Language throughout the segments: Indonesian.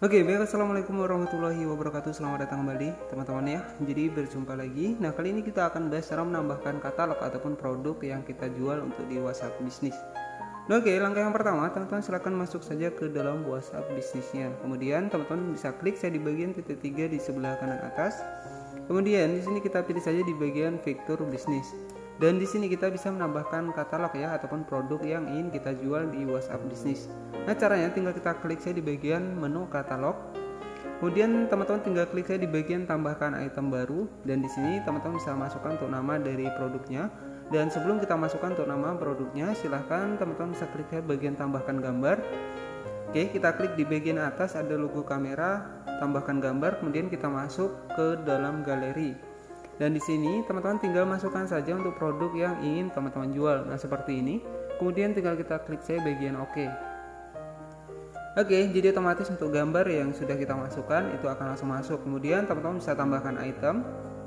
Oke, baik, assalamualaikum warahmatullahi wabarakatuh. Selamat datang kembali teman-teman ya. Jadi berjumpa lagi. Nah, kali ini kita akan bahas cara menambahkan katalog ataupun produk yang kita jual untuk di WhatsApp bisnis. Nah, oke, langkah yang pertama, teman-teman silakan masuk saja ke dalam WhatsApp bisnisnya. Kemudian teman-teman bisa klik saya di bagian titik 3 di sebelah kanan atas. Kemudian di sini kita pilih saja di bagian fitur bisnis. Dan di sini kita bisa menambahkan katalog ya ataupun produk yang ingin kita jual di WhatsApp bisnis. Nah, caranya tinggal kita klik saja di bagian menu katalog. Kemudian teman-teman tinggal klik saja di bagian tambahkan item baru, dan di sini teman-teman bisa masukkan untuk nama dari produknya. Dan sebelum kita masukkan untuk nama produknya, silahkan teman-teman bisa klik saja bagian tambahkan gambar. Oke, kita klik di bagian atas ada logo kamera, tambahkan gambar, kemudian kita masuk ke dalam galeri. Dan di sini teman-teman tinggal masukkan saja untuk produk yang ingin teman-teman jual. Nah, seperti ini. Kemudian tinggal kita klik saja bagian OK. Oke, jadi otomatis untuk gambar yang sudah kita masukkan itu akan langsung masuk. Kemudian teman-teman bisa tambahkan item.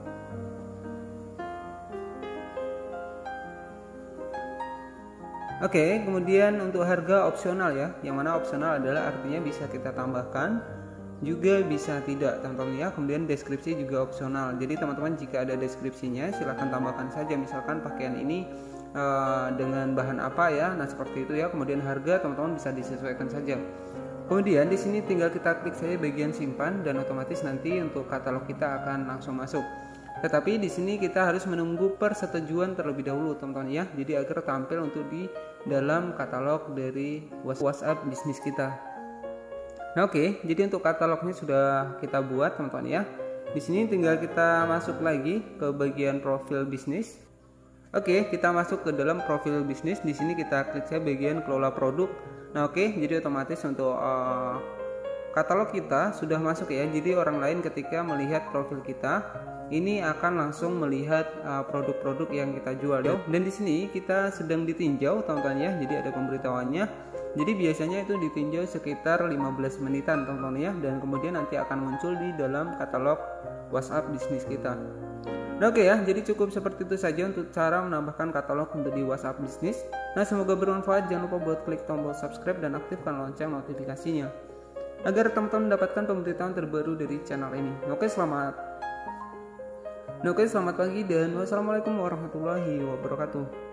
Oke, kemudian untuk harga opsional ya. Yang mana opsional adalah artinya bisa kita tambahkan, juga bisa tidak teman-teman ya. Kemudian deskripsi juga opsional. Jadi teman-teman jika ada deskripsinya silahkan tambahkan saja. Misalkan pakaian ini dengan bahan apa ya. Nah, seperti itu ya. Kemudian harga teman-teman bisa disesuaikan saja. Kemudian di sini tinggal kita klik saja bagian simpan, dan otomatis nanti untuk katalog kita akan langsung masuk. Tetapi di sini kita harus menunggu persetujuan terlebih dahulu teman-teman ya. Jadi agar tampil untuk di dalam katalog dari WhatsApp bisnis kita. Nah, oke, jadi untuk katalognya sudah kita buat teman-teman ya. Di sini tinggal kita masuk lagi ke bagian profil bisnis. Oke, kita masuk ke dalam profil bisnis. Di sini kita klik saja bagian kelola produk. Nah, oke, jadi otomatis untuk katalog kita sudah masuk ya. Jadi orang lain ketika melihat profil kita ini akan langsung melihat produk-produk yang kita jual ya. Dan di sini kita sedang ditinjau teman-teman ya. Jadi ada pemberitahuannya. Jadi biasanya itu ditinjau sekitar 15 menitan teman-teman ya, dan kemudian nanti akan muncul di dalam katalog WhatsApp bisnis kita. Nah, oke ya, jadi cukup seperti itu saja untuk cara menambahkan katalog untuk di WhatsApp bisnis. Nah, semoga bermanfaat. Jangan lupa buat klik tombol subscribe dan aktifkan lonceng notifikasinya agar teman-teman mendapatkan pemberitahuan terbaru dari channel ini. Oke, selamat pagi dan wassalamualaikum warahmatullahi wabarakatuh.